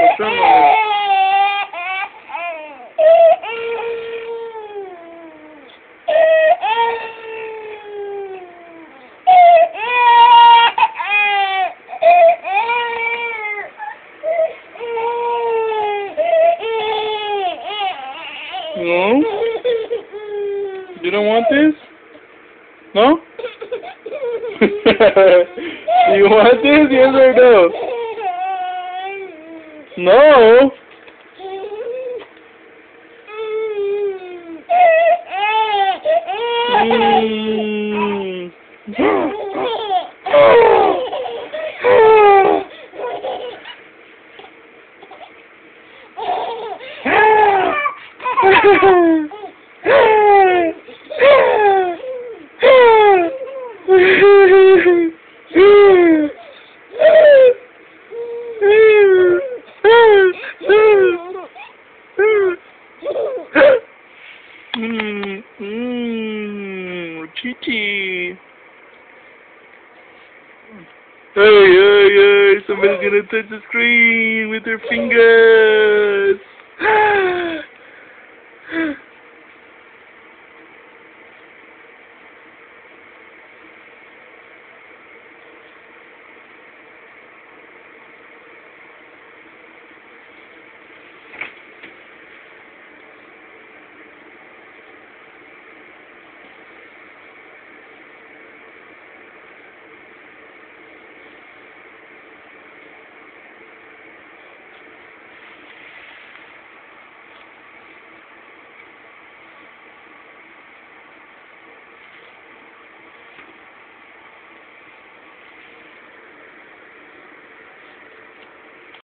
what's wrong with it? No? You don't want this? No? You want this? Yes or no? No? Chichi. Hey, hey, hey, somebody's gonna touch the screen with their fingers.